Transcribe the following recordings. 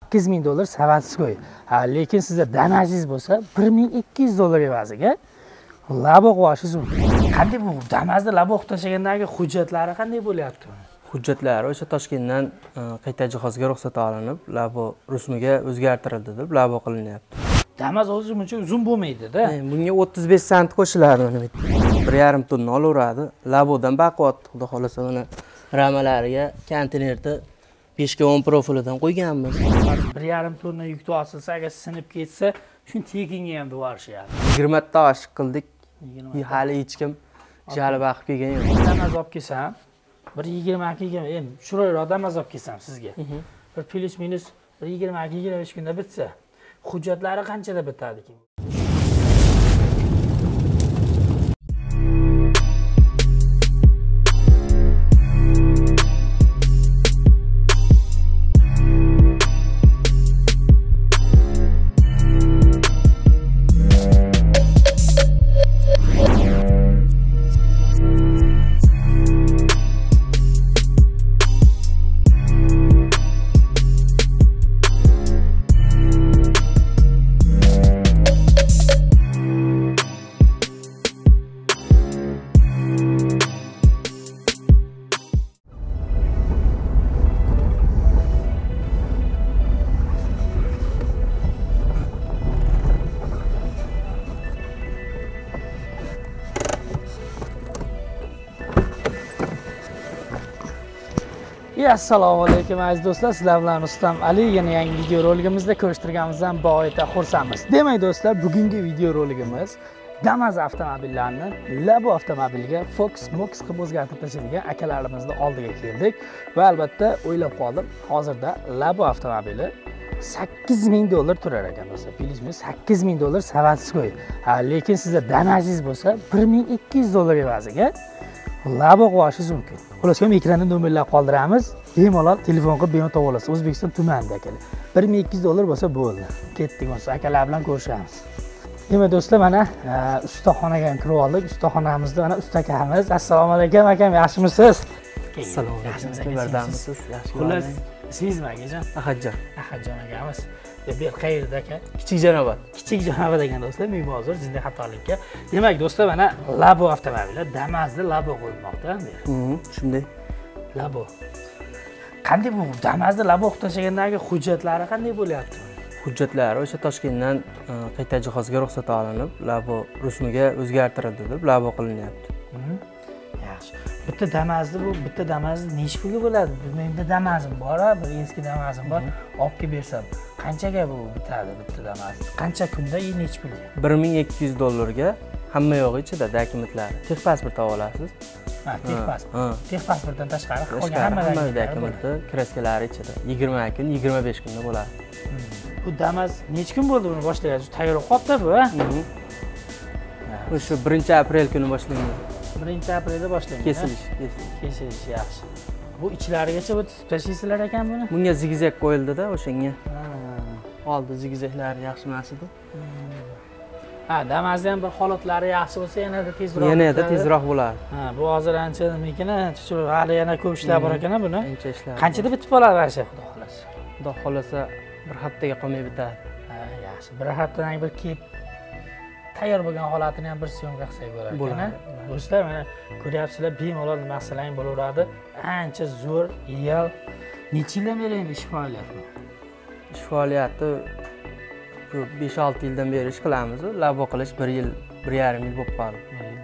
$8000 Savatskoy. Ha, lekin sizda Damas'ingiz bo'lsa, $1200 evaziga labo qo'yishingiz mumkin. Qanday bu Damas'da labo tashlagandan keyin hujjatlari qanday bo'lyapti? Hujjatlari o'sha Toshkentdan qayta jihozga ruxsat olinib, labo rusmiga o'zgartirildi deb labo qilinyapti. Damas o'zi buncha uzun bo'lmaydi-da. Bunga 35 sent qo'shiladi mana bu. 1,5 tonna olaveradi. Labodan baquvvat, xudo xolasa mana ramalariga konteynerda 5 ga 10 profilidan qo'yganmiz. 1,5 tonna yuk to'silsa, agar sinib ketsa, shuni tekinga ham duvarishyapti. 20 ta oshiq qildik. Hali hech kim jalb baqib kelgan yo'q. Damas olib kelsam, bir 20-ga, endi chiroyli Damas olib kelsam sizga. Bir plus minus 20-25 kunda bitsa, hujjatlari qanchada bitadi keyin? Assalomu alaykum aziz do'stlar, sizlar bilan Rustam Ali. Yana yangi video roligimizda ko'rishtirganimizdan boyita xursandmiz. Demak do'stlar, bugungi video roligimiz Damas avtomobillarini Labo avtomobiliga Fox qilib o'zgartirib tashlagan akalarimizni oldiga keldik va albatta o'ylab qoldim. Hozirda Labo avtomobili $8000 turar ekan do'stlar. Bilingizmi, $8000 Savatskoy. Ha, lekin sizda Damas'ingiz bo'lsa, $1200 evaziga labo qo'yishingiz mumkin. Xolos, ham ekranda nomerlar qoldiramiz. Bemalol telefon qilib bemalol topa olasiz. O'zbekiston tumanida akalar. $1200 bo'lsa bo'ldi. Ketdik bo'lsa, akalar bilan ko'rishamiz. Demak do'stlar, mana ustaxonaga kirib oldik. Ustaxonamizda mana ustakamiz. Assalomu alaykum akam, yaxshimisiz? Assalomu alaykum. Bardamisiz? Yaxshi. Xolos, ismingizmi akajon? Ahadjon. Ahadjon akamiz. Bu qayerda aka? Kichik Jonobod. Kichik Jonobod degan do'stlar, ming bozor, jizda xatolikka. Demak do'stlar, mana Labo avtomobili Damas'da Labo qo'yilmoqda. Shunday. Labo. Qanday bu Damas'da Labo tashlagandan keyin hujjatlari qanday bo'lyapti? Hujjatlari o'sha Toshkentdan qayta jihozga ruxsat olinib, labo rusmiga o'zgartirildi deb labo qilinyapti. Yaxshi. Bitta Damas necha pulga bo'ladi? Menda Damas'im bor, bir eski Damas'im bor. Olib kelib bersam, qanchaga bu bitadi bitta Damas? Qancha kunda necha pulga? $1200 ga hamma yo'g'i ichida dokumentlari. Texpasport olasiz. Ha, texpasport. Texpasportdan tashqari qolgan hamma dokumenti, kraskalari ichida. 20 kun, 25 kunda bo'ladi. Bu Damas necha kun bo'ldi buni boshlagan? Tayyor qolibdi bu, ha? O'sha 1-aprel kuni boshlangan. 1-aprelda boshlangan. Kesilish yaxshi. Bu ichlarigacha bu tashlaysizlar ekan buni? Bunga zigzag qo'yildi-da o'shanga. Oldi zigzaglari yaxshi emas edi. Ha, Damas'da ham bir holatlari yaxshi bo'lsa, yanada tezroq. Yanada tezroq bo'ladi. Ha, bu hozir ancha nimagina, hali yana ko'p ishlar bor ekan buni. Ancha ishlar. Qanchada bitib qoladi mana shu xudo xolasa? Xudo xolasa bir haftaga qolmay bitadi. Ha, yaxshi. Bir haftadan bir kelib tayyor bo'lgan holatini ham bir syomka qilsak bo'lar ekan. Do'stlar, mana ko'ryapsizlar, bemalol nima qilsang bo'laveradi. Ancha zo'r, ideal. Necha yildan beri endi ish faoliyati? Ish faoliyati 5-6 yildan beri ish qilamiz. Labo qilish 1 yil, 1,5 yil bo'lib qoldi.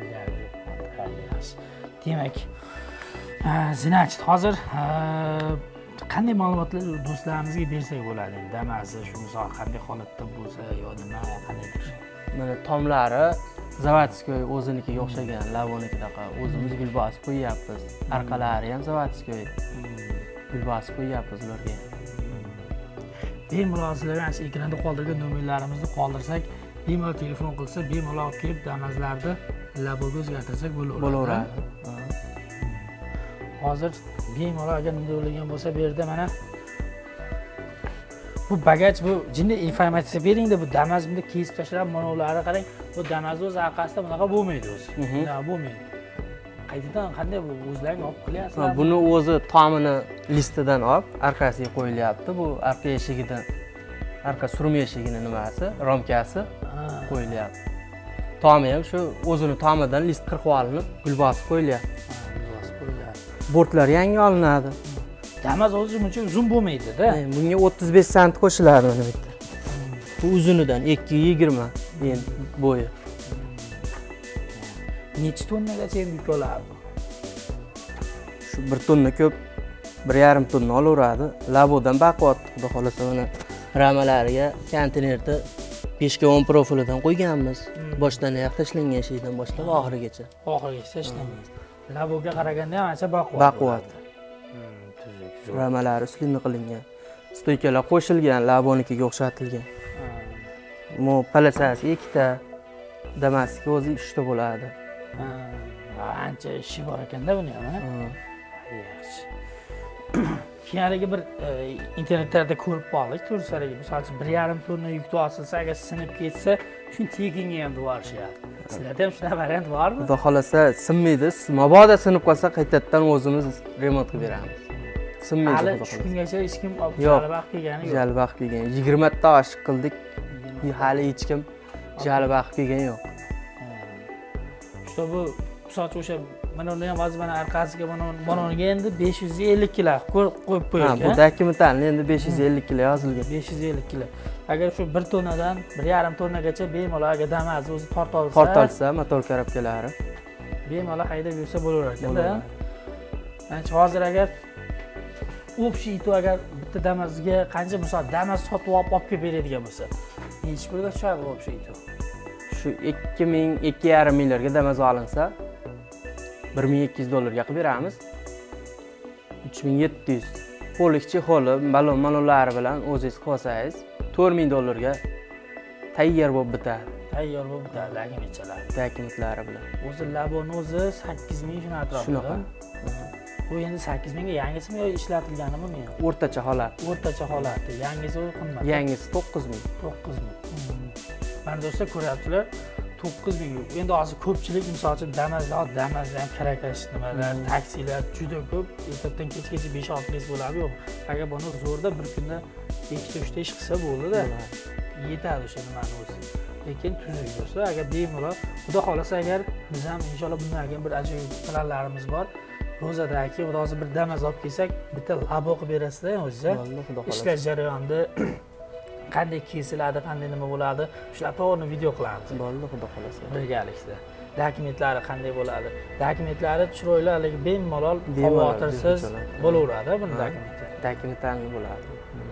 Demak, zinachit hozir qanday ma'lumotlar do'stlarimizga bersak bo'ladi? Damas'da shu misol qanday holatda bo'lsa yo nima qandaydir. Mana tomlari Zavatskoy o'zinikiga o'xshagan, Labonikidaqa o'zimiz gul bosib qo'yapmiz. Arqalari ham Zavatskoy. Gul bosib qo'yapmiz ularga. Bemalol sizlarga ana ekranda qoldirgan nomerlarimizni qoldirsak, bemalol telefon qilsa, bemalol olib kelib Damas'larni Laboga o'zgartirsak bo'laveradi. Hozir bemalol agar nima bo'lgan bo'lsa, bu yerda mana bu bagaj, bu jinni informatsiya bering-da, bu Damas bunda kesib tashlab, manovlari qarang, bu Damas o'z orqasida bunaqa bo'lmaydi o'zi. Bunaqa bo'lmaydi. qaytadan qanday bu o'zlaring olib qilyapsizlar? Buni o'zi tomini listidan olib, orqasiga qo'yilyapti. Bu orqa eshigidan, arqa surma eshigini nimasi, romkasi qo'yilyapti. Tomi ham shu o'zini tomidan list qirqib olinib, gul bosib qo'yilyapti. Bortlar yangi olinadi. Damas o'zi uncha uzun bo'lmaydi-da. Bunga 35 sant qo'shiladi mana bitta. Bu uzunidan 220 endi bo'yi. Necha tonnagacha yuk oladi? Shu 1 tonna ko'p, 1,5 tonna olaveradi. Labodan baquvvat, xudo xolasa mana ramalariga konteynerda 5 ga 10 profilidan qo'yganmiz. Boshdan oyoq tashlangan shaydan boshlab oxirigacha. Oxirigacha tashlangan. Laboga qaraganda ham ancha baquvvat. Baquvvat. Ramalari uslini qilingan. Stoykalar qo'shilgan, labonikiga o'xshatilgan. Mo palasasi 2 ta, Damaski o'zi 3 ta bo'ladi. Ancha ishi bor ekanda buni ham, ha? Yaxshi. Keyingi bir internetlarda ko'rib qoldik, tursaligi, masalan, 1,5 tonna yuk osilsa, agar sinib ketsa, shuni tekinga ham yuborishyapti. Sizlarda ham shunaqa variant bormi? Xudo xolasa sinmaydi. Mabodo sinib qolsa, qaytadan o'zimiz remont qilib beramiz. Sinmaydi Hali xudo shu xolasa. kungacha hech kim jalbaq kelgani yo'q. Jalbaq kelgan. 20 ta oshiq qildik. Hali hech kim jalbaq kelgan yo'q. Shu bu soch o'sha mana uni ham hozir mana orqasiga bunga endi 550 kilo qo'yib qo'yilgan. Bu dokumentalni endi 550 kilo yozilgan. 550 kilo. Agar shu 1 tonnadan 1,5 tonnagacha bemalol agar Damas o'zi tortolsa, motor korobkalari bemalol haydab yursa bo'lar ekan-da. Ancha hozir agar общий ito agar bitta Damasga qancha misol Damas sotib olib kelib beradigan bo'lsa, necha pulga tushadi общий ito? Shu 2,5 minglarga Damas olinsa, $1200 qilib beramiz. 3700 qo'likchi xoli, balonlari bilan o'zingiz qilsangiz, $4000 ga tayyor bo'lib bitadi. Tayyor bo'lib bitadi dokumentlari bilan. O'zi laboni o'zi 8000 shuna atrofida. Shunaqa. Bu endi 8000 ga yangisimi yo ishlatilganimi buni? O'rtacha holat. O'rtacha holati. Yangisi qimmat. Yangisi 9000. 9000. Mana do'stlar ko'ryapsizlar, 9000. Endi hozir ko'pchilik misol uchun Damazda ham karakash nimalar, taksilar juda ko'p. Ertadan kechgacha 5-6 reys bo'ladi yo'q. Agar buni zo'rda bir kunda 2-3 ta ish qilsa bo'ldi-da. Yetadi o'sha nimani o'zi. Lekin tuzuk do'stlar, agar bemalol, xudo xolasa agar biz ham inshaalloh bundan bir ajoyib planlarimiz bor. Ro'zadagi hozir bir Damas olib kelsak, bitta labo qilib berasizlar o'zingiz. Ishlar jarayonida qanday kesiladi, qanday nima bo'ladi, shular to'g'ri video qilamiz. Bo'ldi, xudo xolasa. Birgalikda. Dokumentlari qanday bo'ladi? Dokumentlari chiroyli, haligi bemalol, xavotirsiz bo'laveradi buni dokumenti. Dokumentalni bo'ladi.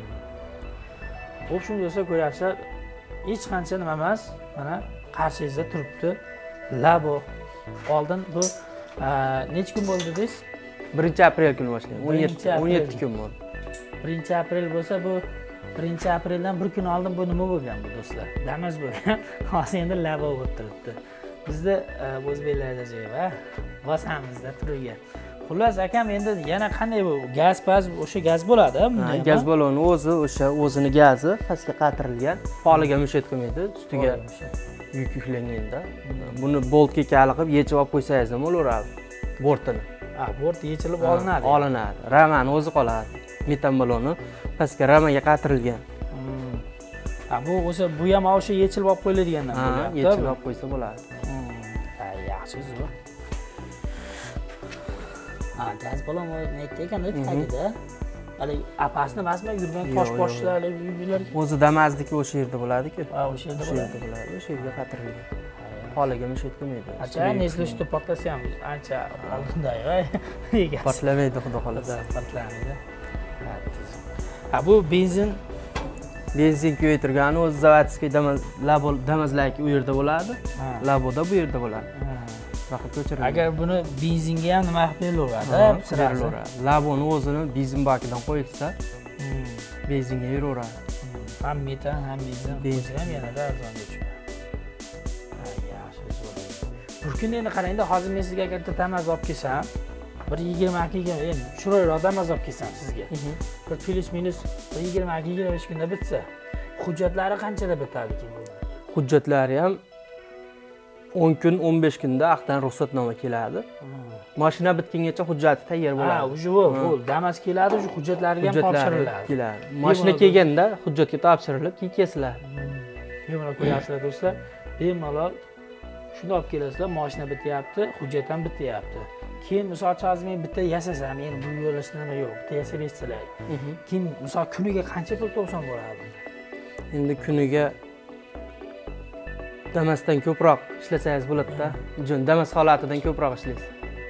Xo'p, shuni do'stlar ko'ryapsizlar, hech qancha nima emas, mana qarshingizda turibdi. Labo. Oldin bu necha kun bo'ldi dedingiz? 1-aprel kuni boshlangan. 17 kun bo'ldi. 1-aprel bo'lsa bu 1-apreldan bir kun oldin bu nima bo'lgan bu do'stlar? Damas bo'lgan. Hozir endi labo bo'lib turibdi. Bizda o'zbeklarda ajoyib, ha? Bosamizda turgan. Xullas akam endi yana qanday bu gaz o'sha gaz bo'ladi, bunda. Gaz baloni o'zi o'zini gazi pastga qatirilgan. Poliga mushat qilmaydi, ustiga yuk yuklanganda. Buni boltga kaliqib yechib olib qo'ysangiz ham bo'laveradi. Bortini. Bort yechilib olinadi. Olinadi. Ramani o'zi qoladi. Metan baloni pastga ramaga qatirilgan. Bu o'sha bu ham o'sha yechilib olib qo'yiladigandan bo'lyapti. Yechilib olib qo'ysa bo'ladi. Yaxshi, zo'r. Gaz balon nima ekanda tagida. Hali apasni emasmi, yurgan tosh-boshlar, uylar. O'zi Damazdagi o'sha yerda bo'ladi-ku. O'sha yerda bo'ladi. O'sha yerga qatirilgan. Poliga mushat qilmaydi. Acha, neslish to'paqlasa ham ancha oldinda-yu. Portlamaydi, xudo xolasa. Portlamaydi. Bu benzin ko'ytirgani o'zi zavodskiy Damazlaki u yerda bo'ladi. Laboda bu yerda bo'ladi. Agar buni benzinga ham nima qilib berilaveradi? Laboni o'zini benzin bakidan qo'yilsa, benzinga yuraveradi. Ham metan, ham benzin qo'ysa ham yanada arzonga tushadi. Yaxshi, zo'r. Bir kun endi qarangda, hozir men sizga agar Damas olib kelsam, bir 20 ga endi chiroyli Damas olib kelsam sizga. Bir plus minus 20-25 kunda bitsa, hujjatlari qanchada bitadi keyin bu? Hujjatlari ham 10 kun, 15 kunda aqdan ruxsatnoma keladi. Mashina bitgungacha hujjati tayyor bo'ladi. Ha, уже bu Damas keladi, shu hujjatlariga ham topshiriladi. Keladi. Mashina kelganda hujjatga topshirilib, keyin kesiladi. Bemalol ko'ryapsizlar do'stlar. Bemalol shuni olib kelasizlar, mashina bityapti, hujjat ham bityapti. Keyin misol chazmay bitta yasasam, endi bu yo'lashda nima yo'q, bitta yasab bersalar. Keyin misol kuniga qancha pul to'psam bo'ladi? Endi kuniga Damasdan ko'proq ishlasangiz bo'ladi-da. Damas holatidan ko'proq ishlaysiz.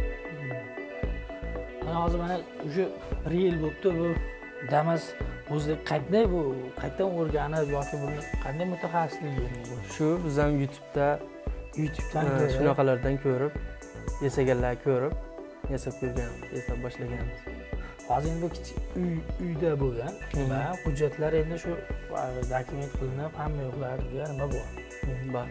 Mana hozir mana shu 1 yil bo'libdi bu Damas o'zi qayerdan o'rganib yoki buni qanday mutaxassisligi bu? Shu biz ham YouTube'dan shunaqalardan ko'rib, yasaganlar ko'rib, yasab boshlaganmiz. Hozir bu kichik uyda bo'lgan va hujjatlar endi shu dokument qilinib, hamma yo'qlarga nima bor? Bor.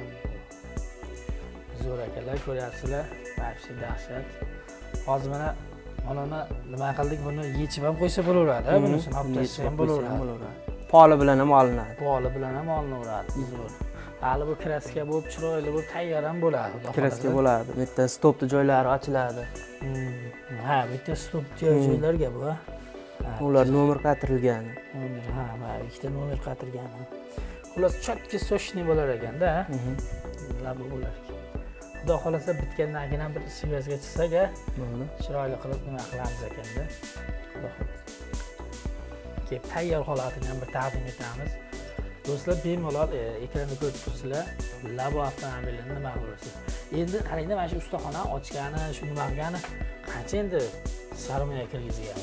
Zo'r akalar, ko'ryapsizlar, vaqti dahshat. Hozir mana nima qildik, buni yechib ham qo'ysa bo'laveradi, bunisini olib tashlab ham bo'laveradi. Poli bilan ham olinadi. Poli bilan ham olinaveradi. Zo'r. Hali bu kraska bo'lib, chiroyli bo'lib, tayyor ham bo'ladi. Kraska bo'ladi. Bu yerda stopni joylari ochiladi. Ha, bitta stop joylarga bu. Ular nomer qaytarilgan. Nomer, ikkita nomer qaytarilgan. Xullas, chotki sochni bo'lar ekanda, labo bo'lar ekan. Xudo xolasa bitgandan keyin ham bir svязga chiqsak-a, chiroyli qilib nima qilamiz ekanda. Xudo xolasa. Kelib tayyor holatini ham bir taqdim etamiz. Do'stlar, bemalol ekranda ko'rib turibsizlar, labo avtomobilini nima qilasiz? Endi qarangda, mana shu ustaxona ochgani, shu nima qilgani qancha endi sarmoya kirgizgan.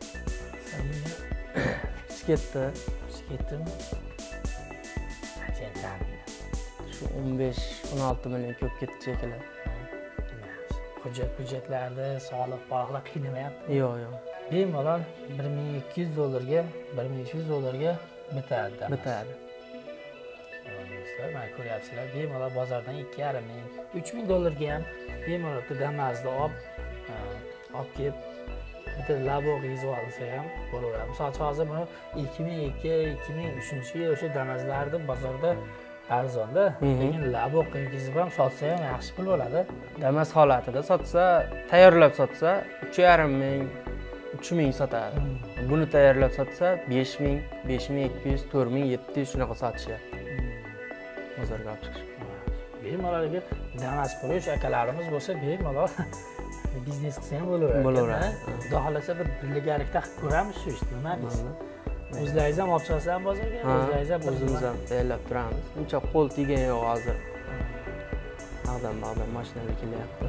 Ketdimi? Shu 15-16 million ko'p ketdi shekilli. Hujjatlarni, soliq, bog'lar qiynamayapti. Yo'q. Bemalol $1200 $1300 bitadi. Do'stlar, mana ko'ryapsizlar, bemalol bozordan $2500 $3000 ga ham bemalol Damas'da olib kelib bitta labo qilib olsa ham bo'laveradi. Misol uchun hozir buni 2002-2003 yil o'sha Damas'larda bozorda arzonda, lekin labo qilib ham sotsa ham yaxshi pul bo'ladi. Damas holatida sotsa, tayyorlab sotsa 3500 3000 sotadi. Buni tayyorlab sotsa 5000, 5200, 4700 shunaqa sotishyapti. Bozorga olib chiqish. Bemalol Damas qurish akalarimiz bo'lsa, bemalol biznes qilsa ham bo'laveradi. Xudo xolasa bir birgalikda qilib ko'ramiz shu ishni, nima deysiz? O'zlaringiz ham olib chiqasiz ham bozorga, o'zlaringiz ham o'zimiz ham tayyorlab turamiz. Uncha qo'l tegan yo'q hozir. Maqdan mashinalar kelyapti.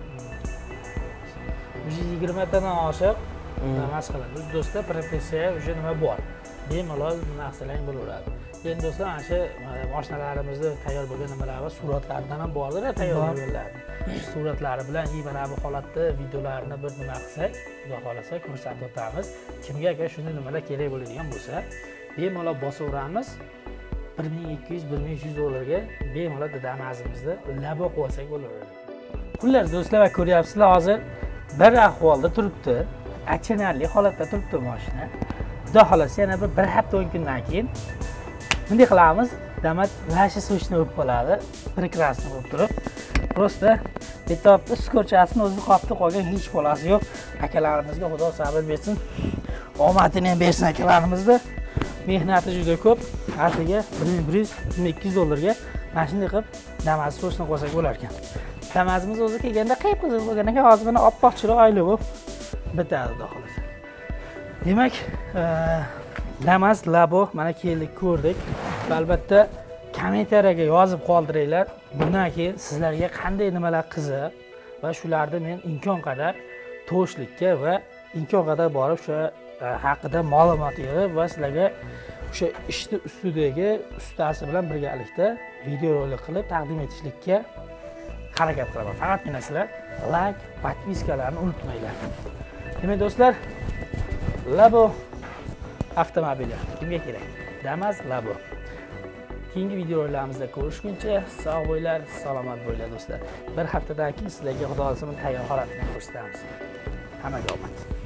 120 tadan oshiq Damas qilamiz. Do'stlar, professiya o'sha nima bor. Bemalol narsalar bo'laveradi. Endi do'stlar, mana shu mashinalarimizda tayyor bo'lgan nimalar va suratlardan ham bordir, tayyor bo'lganlar. Shu suratlari bilan mana bu holatda videolarni bir nima qilsak, xudo xolasa ko'rsatib o'tamiz. Kimga agar shunday nimalar kerak bo'ladigan bo'lsa, bemalol bosaveramiz. $1200-1300 ga bemalol Damas'imizda labo qilib olsak bo'laveradi. Xullas do'stlar, ko'ryapsizlar, hozir bir ahvolda turibdi. Achinarli holatda turibdi mashina. Xudo xolasa yana bir hafta 10 kundan keyin bunday qilamiz. Damas lashi sochni o'pib qoladi. Prekrasniy bo'lib turib. Prosta bitta skorchasini o'zi qopdi, qolgan hech bolasi yo'q. Akalarimizga Xudo sabr bersin. Omadini ham bersin akalarimizda. Mehnati juda ko'p. Atiga $1100-1200 ga mana shunday qilib Damas sochni qo'ysak bo'lar ekan. Damasimiz o'zi kelganda qiyib-qizil bo'lgan ekan, hozir mana oppoq chiroyli bo'lib bitadi xudo xolasa. Demak, Damas labo mana keldik, ko'rdik. Albatta kommentariyaga yozib qoldiringlar. Bundan keyin sizlarga qanday nimalar qiziq va shularni men imkon qadar to'shlikka va imkon qadar borib o'sha haqida ma'lumot yig'ib va sizlarga o'sha ishni ustidagi ustasi bilan birgalikda video rolik qilib taqdim etishlikka harakat qilaman. Faqatgina sizlar like, podpiskalarni unutmanglar. Demak do'stlar, labo avtomobili kimga kerak? Damas labo. Keyingi videolarimizda ko'rishguncha sog' bo'linglar, salomat bo'linglar do'stlar. Bir haftadan keyin sizlarga Xudo xolasa tayyor holatini ko'rsatamiz. Hammaga omad.